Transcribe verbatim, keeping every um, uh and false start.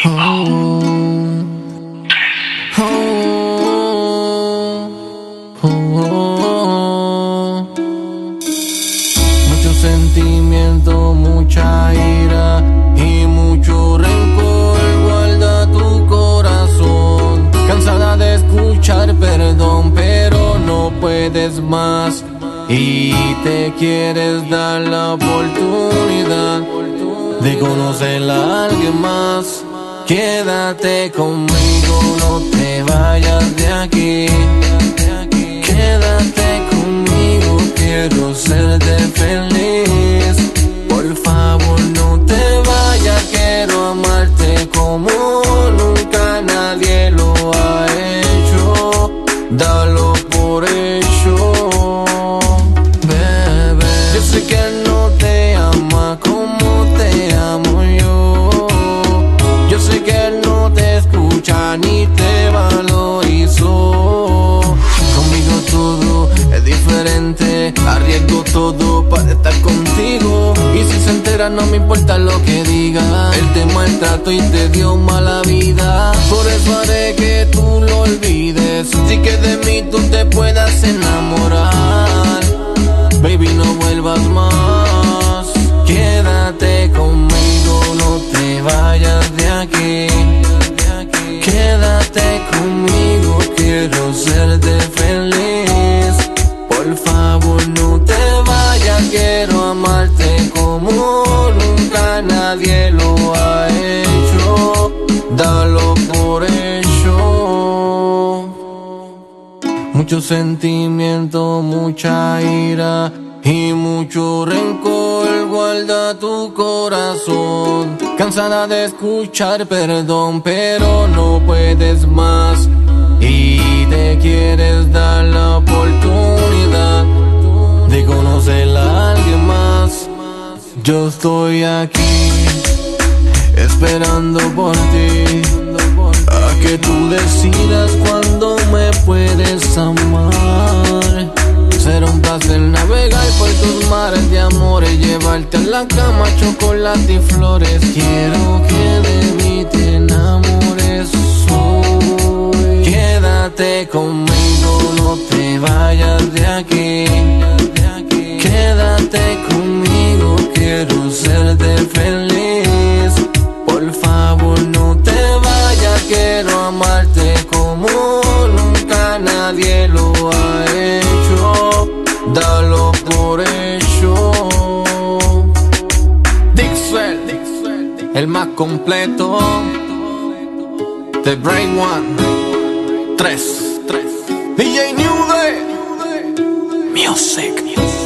Mucho sentimiento, mucha ira y mucho rencor guarda tu corazón. Cansada de escuchar perdón, pero no puedes más y te quieres dar la oportunidad de conocer a alguien más. Quédate conmigo, no te vayas de aquí. Quédate conmigo, quiero serte feliz. Por favor, no te vayas, quiero amarte como nunca nadie lo ha hecho. Dalo por hecho, bebé. Yo sé que él no te ama como te amo yo. Yo sé que él no te escucha ni te valorizó. Conmigo todo es diferente, arriesgo todo para estar contigo. Y si se entera no me importa lo que diga. Él te maltrató y te dio mala vida, por eso haré que tú lo olvides, así que de mí tú te puedas enamorar. Baby, no vuelvas más. Quédate conmigo, no te vayas de aquí. Quédate conmigo, quiero serte feliz. Por favor, no te vayas, quiero amarte como nunca nadie lo ha hecho. Dalo por hecho. Mucho sentimiento, mucha ira y mucho rencor guarda tu corazón. Cansada de escuchar perdón, pero no puedes más y te quieres dar la oportunidad de conocer a alguien más. Yo estoy aquí esperando por ti, a que tú decidas cuándo me puedes amar. Será un placer navegar por tus mares de amores, llevarte a la cama, chocolate y flores. Quiero que de mí te enamores hoy. Quédate conmigo, no te vayas de aquí. Quédate conmigo, quiero serte feliz. Por favor, no te vayas, quiero amarte como nunca nadie lo ha hecho. Dalo por hecho. Dixwell, el más completo. The Brain One. Tres, tres. D J New Day Music.